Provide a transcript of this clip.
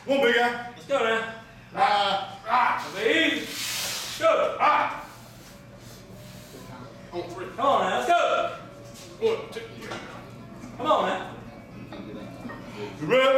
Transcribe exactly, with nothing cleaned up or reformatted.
Come on, big guy. Let's go now. Ah, ah, Easy. Go. ah. On three. Come on now. Let's go. One, two, Come on now. three.